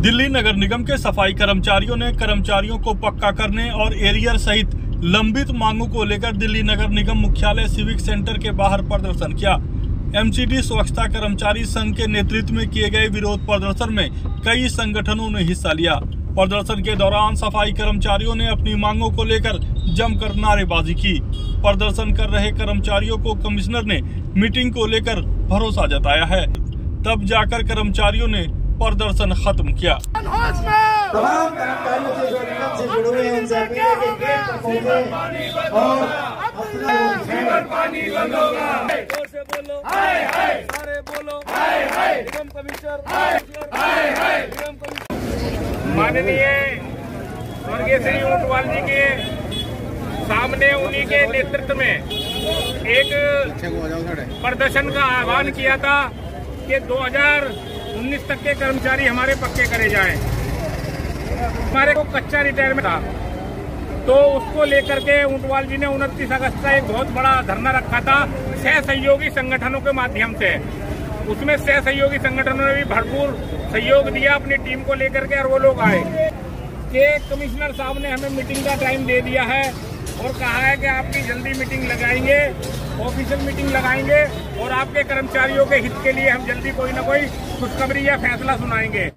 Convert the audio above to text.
दिल्ली नगर निगम के सफाई कर्मचारियों ने कर्मचारियों को पक्का करने और एरियर सहित लंबित मांगों को लेकर दिल्ली नगर निगम मुख्यालय सिविक सेंटर के बाहर प्रदर्शन किया। एमसीडी स्वच्छता कर्मचारी संघ के नेतृत्व में किए गए विरोध प्रदर्शन में कई संगठनों ने हिस्सा लिया। प्रदर्शन के दौरान सफाई कर्मचारियों ने अपनी मांगों को लेकर जमकर नारेबाजी की। प्रदर्शन कर रहे कर्मचारियों को कमिश्नर ने मीटिंग को लेकर भरोसा जताया है, तब जाकर कर्मचारियों ने प्रदर्शन खत्म किया। तमाम कर्मचारियों से जो निगम से जुड़े हुए हैं उनसे अपील है कि गेट पर पहुंचे और माननीय स्वर्गीय श्री ऊंटवाल जी के सामने उन्हीं के नेतृत्व में एक प्रदर्शन का आह्वान किया था कि 2019 तक के कर्मचारी हमारे पक्के करे जाएं। हमारे को कच्चा रिटायरमेंट था, तो उसको लेकर के ऊंटवाल जी ने 29 अगस्त का एक बहुत बड़ा धरना रखा था सह सहयोगी संगठनों के माध्यम से। उसमें सह सहयोगी संगठनों ने भी भरपूर सहयोग दिया अपनी टीम को लेकर के, और वो लोग आए कि कमिश्नर साहब ने हमें मीटिंग का टाइम दे दिया है और कहा है कि आपकी जल्दी मीटिंग लगाएंगे, ऑफिशियल मीटिंग लगाएंगे और आपके कर्मचारियों के हित के लिए हम जल्दी कोई ना कोई खुशखबरी या फैसला सुनाएंगे।